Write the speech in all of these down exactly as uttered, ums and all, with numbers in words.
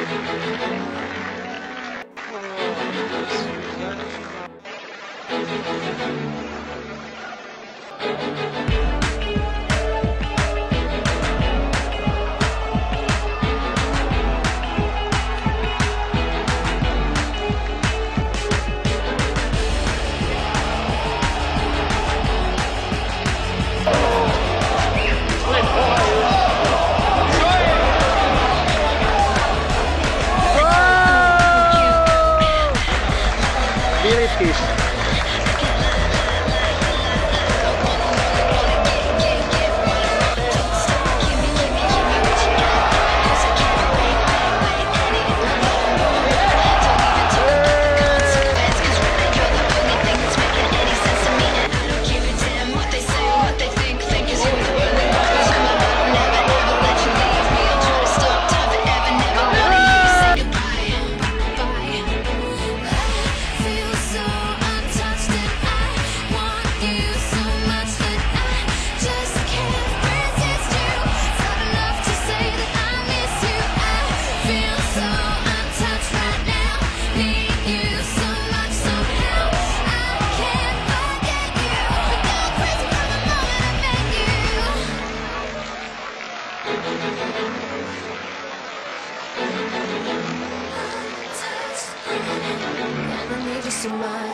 So much.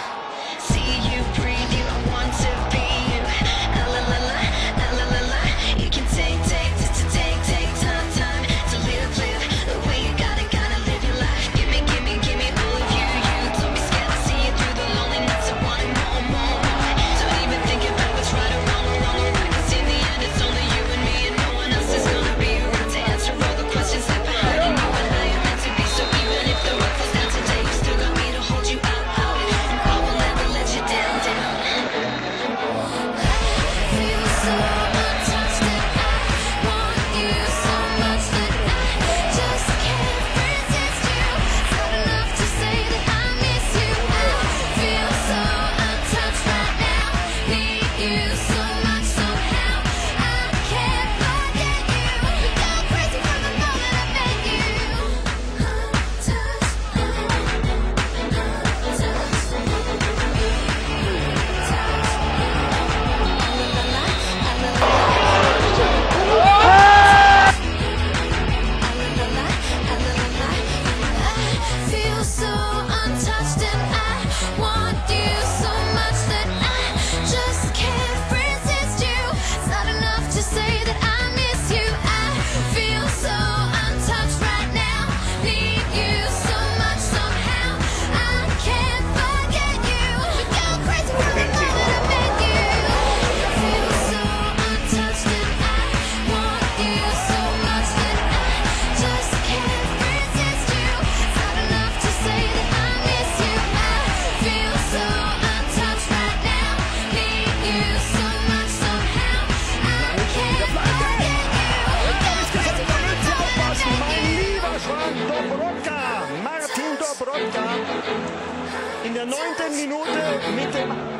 See you, breathe you, I want to be you. Ah, la la la, ah, la la la. You can take, take, take, take, take time, time to live, live the way you gotta, gotta live your life. Give me, give me, give me all of you, you. Don't be scared to see it through the loneliness. I want it more, more, more. Don't even think about what's right or wrong or wrong or right. 'Cause in the end, it's only you and me, and no one else is gonna be around to answer all the questions that behind you and I am meant to be. So even if the road falls down today, you still got me to hold you out. In der neunten Minute mit dem